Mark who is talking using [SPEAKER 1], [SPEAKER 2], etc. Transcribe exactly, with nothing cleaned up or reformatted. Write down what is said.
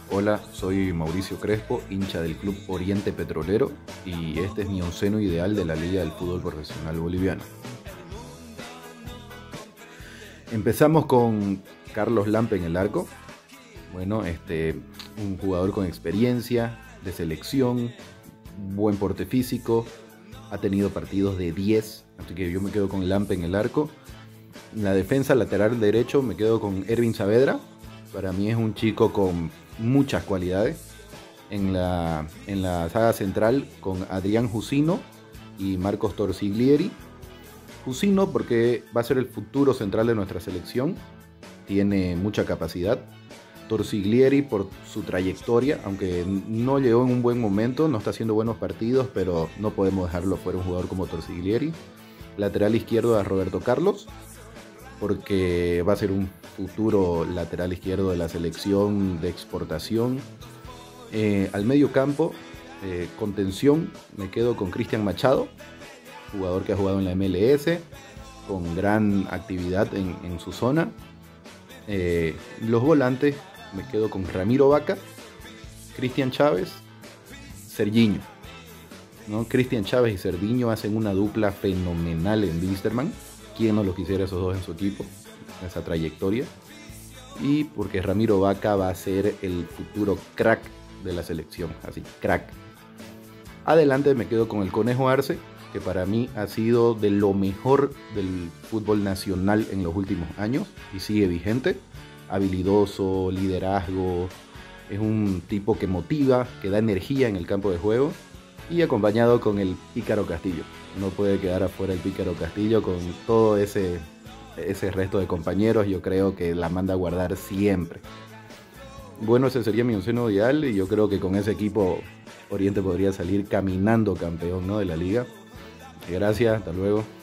[SPEAKER 1] Hola, soy Mauricio Crespo, hincha del Club Oriente Petrolero, y este es mi onceno ideal de la Liga del Fútbol Profesional Boliviano. Empezamos con Carlos Lampe en el arco. Bueno, este, un jugador con experiencia, de selección, buen porte físico, ha tenido partidos de diez, así que yo me quedo con Lampe en el arco. En la defensa lateral derecho me quedo con Ervin Saavedra. Para mí es un chico con muchas cualidades. En la, en la saga central con Adrián Jusino y Marcos Torsiglieri. Jusino porque va a ser el futuro central de nuestra selección, tiene mucha capacidad. Torsiglieri por su trayectoria, aunque no llegó en un buen momento, no está haciendo buenos partidos, pero no podemos dejarlo fuera un jugador como Torsiglieri. Lateral izquierdo a Roberto Carlos, porque va a ser un futuro lateral izquierdo de la selección de exportación. Eh, al medio campo, eh, contención, me quedo con Cristian Machado, jugador que ha jugado en la M L S, con gran actividad en, en su zona. Eh, los volantes, me quedo con Ramiro Vaca, Cristian Chávez, Serginho. ¿no? Cristian Chávez y Serginho hacen una dupla fenomenal en Wilstermann. ¿Quién no los quisiera esos dos en su equipo? Esa trayectoria. Y porque Ramiro Vaca va a ser el futuro crack de la selección. Así, crack. Adelante me quedo con el Conejo Arce, que para mí ha sido de lo mejor del fútbol nacional en los últimos años y sigue vigente. Habilidoso, liderazgo, es un tipo que motiva, que da energía en el campo de juego, y acompañado con el Pícaro Castillo. No puede quedar afuera el Pícaro Castillo con todo ese, ese resto de compañeros. Yo creo que la manda a guardar siempre. Bueno, ese sería mi onceno ideal y yo creo que con ese equipo Oriente podría salir caminando campeón, ¿no? de la liga. Gracias, hasta luego.